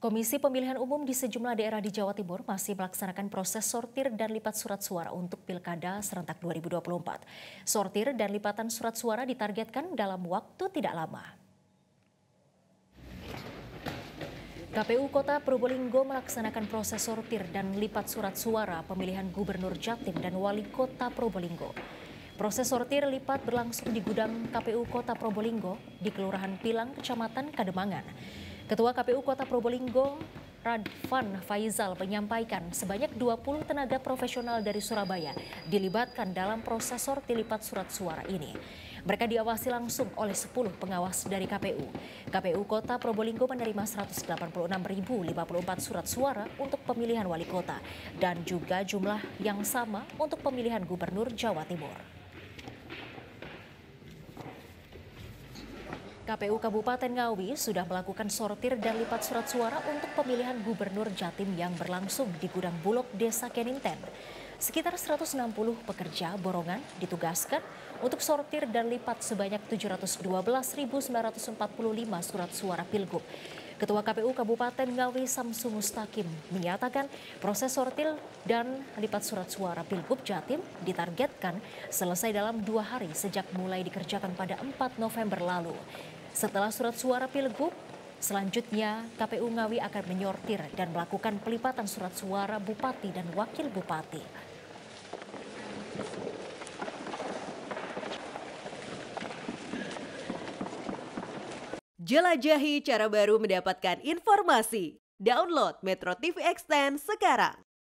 Komisi Pemilihan Umum di sejumlah daerah di Jawa Timur masih melaksanakan proses sortir dan lipat surat suara untuk Pilkada serentak 2024. Sortir dan lipatan surat suara ditargetkan dalam waktu tidak lama. KPU Kota Probolinggo melaksanakan proses sortir dan lipat surat suara pemilihan Gubernur Jatim dan Wali Kota Probolinggo. Proses sortir lipat berlangsung di gudang KPU Kota Probolinggo di Kelurahan Pilang, Kecamatan Kademangan. Ketua KPU Kota Probolinggo, Radvan Faizal, menyampaikan sebanyak 20 tenaga profesional dari Surabaya dilibatkan dalam proses sortir lipat surat suara ini. Mereka diawasi langsung oleh 10 pengawas dari KPU. KPU Kota Probolinggo menerima 186.054 surat suara untuk pemilihan wali kota dan juga jumlah yang sama untuk pemilihan gubernur Jawa Timur. KPU Kabupaten Ngawi sudah melakukan sortir dan lipat surat suara untuk pemilihan gubernur Jatim yang berlangsung di Gudang Bulog Desa Keninten. Sekitar 160 pekerja borongan ditugaskan untuk sortir dan lipat sebanyak 712.945 surat suara Pilgub. Ketua KPU Kabupaten Ngawi Samsu Mustaqim menyatakan proses sortir dan lipat surat suara Pilgub Jatim ditargetkan selesai dalam 2 hari sejak mulai dikerjakan pada 4 November lalu. Setelah surat suara Pilgub, selanjutnya KPU Ngawi akan menyortir dan melakukan pelipatan surat suara Bupati dan Wakil Bupati. Jelajahi cara baru mendapatkan informasi. Download Metro TV Extend sekarang.